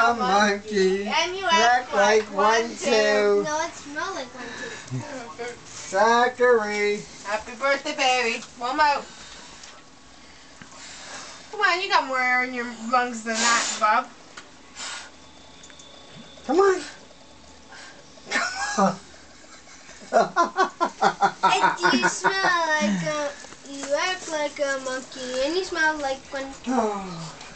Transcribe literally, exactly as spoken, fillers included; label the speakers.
Speaker 1: a monkey.
Speaker 2: And you
Speaker 1: act, act like, like one too.
Speaker 2: No, it smells like one too.
Speaker 1: Zachary.
Speaker 3: Happy birthday, baby. One more. Come on, you got more air in your lungs than that, Bob.
Speaker 1: Come on. Come on.
Speaker 2: And you smell like a, you act like a monkey, and you smell like one.